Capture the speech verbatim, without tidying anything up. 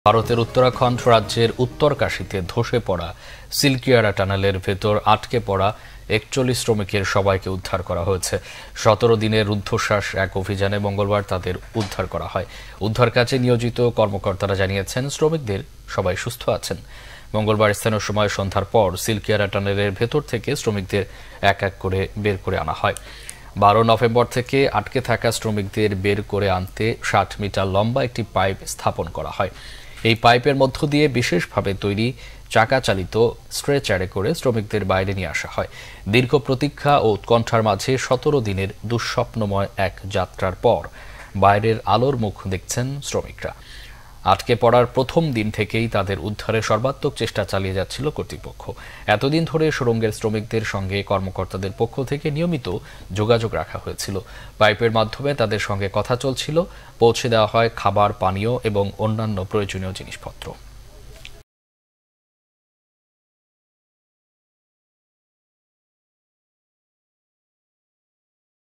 ভারতের উত্তরাখণ্ড রাজ্যের উত্তরকাশীতে ধসে পড়া সিলকিয়ারা টানেলের ভেতর আটকে পড়া একচল্লিশ শ্রমিকের সবাইকে উদ্ধার করা হয়েছে। সতেরো দিনের রুদ্ধশ্বাস এক অভিযানে মঙ্গলবার তাদের উদ্ধার করা হয়। উদ্ধার কাজে নিয়োজিত কর্মকর্তারা জানিয়েছেন, শ্রমিকদের সবাই সুস্থ আছেন। মঙ্গলবার স্থানীয় সময় সন্ধ্যার পর সিলকিয়ারা টানেলের ভেতর থেকে শ্রমিকদের এক এক করে বের করে আনা হয়। বারো নভেম্বর থেকে আটকে থাকা শ্রমিকদের বের করে আনতে ষাট মিটার লম্বা একটি পাইপ স্থাপন করা হয়। এই পাইপের মধ্য দিয়ে বিশেষভাবে তৈরি চাকা চালিত স্ট্রেচারে করে শ্রমিকদের বাইরে নিয়ে আসা হয়। দীর্ঘ প্রতীক্ষা ও উৎকণ্ঠার মাঝে সতেরো দিনের দুঃস্বপ্নময় এক যাত্রার পর বাইরের আলোর মুখ দেখছেন শ্রমিকরা। আটকে পড়ার প্রথম দিন থেকেই তাদের উদ্ধারে সর্বাত্মক চেষ্টা চালিয়ে যাচ্ছিল কর্তৃপক্ষ। এতদিন ধরে সুড়ঙ্গের শ্রমিকদের সঙ্গে কর্মকর্তাদের পক্ষ থেকে নিয়মিত যোগাযোগ রাখা হয়েছিল। পাইপের মাধ্যমে তাদের সঙ্গে কথা চলছিল, পৌঁছে দেওয়া হয় খাবার, পানীয় এবং অন্যান্য প্রয়োজনীয় জিনিসপত্র।